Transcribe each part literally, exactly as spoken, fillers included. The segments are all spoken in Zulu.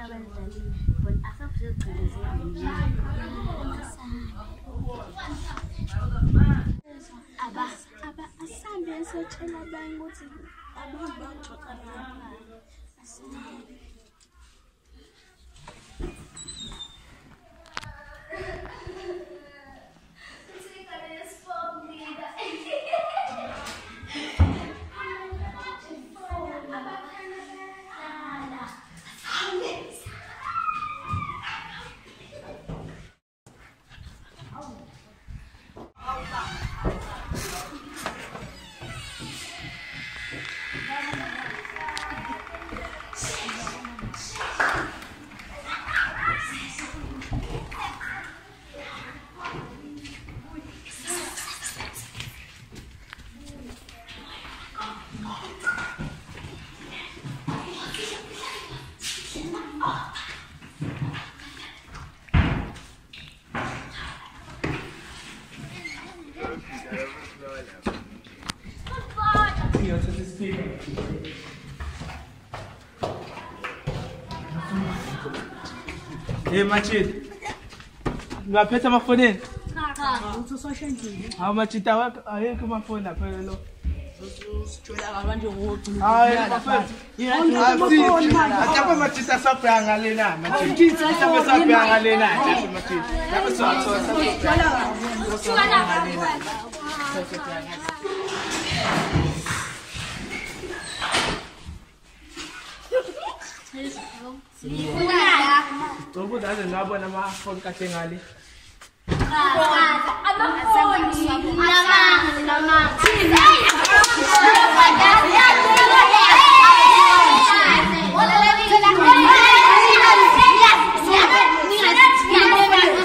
Hey, Machid. You are better my phone in? How much it I have my phone up? I can't much it as a prang alena. Machid, it's a prang alena. That's Togo dah nak buat nama phone kacang ali. Apa phone? Nama, nama.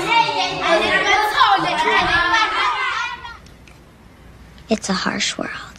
It's a harsh world.